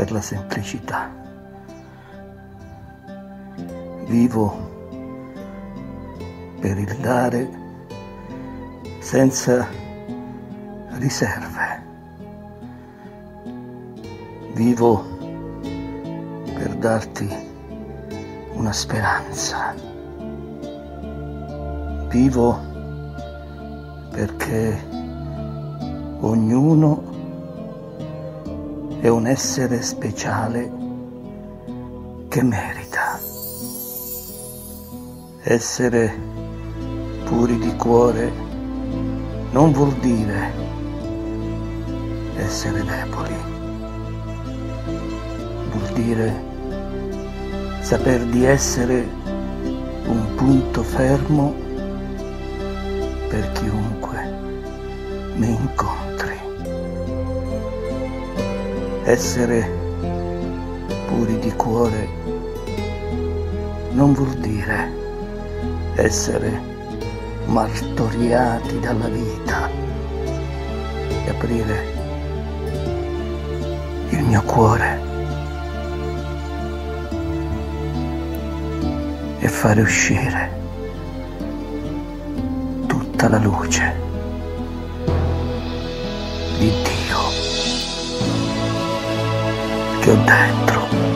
per la semplicità. Vivo per il dare senza riserve. Vivo per darti una speranza. Vivo perché ognuno è un essere speciale che merita. Essere puri di cuore non vuol dire essere deboli. Vuol dire saper di essere un punto fermo per chiunque mi incontri. Essere puri di cuore non vuol dire essere martoriati dalla vita e aprire il mio cuore e fare uscire tutta la luce di Dio che ho dentro.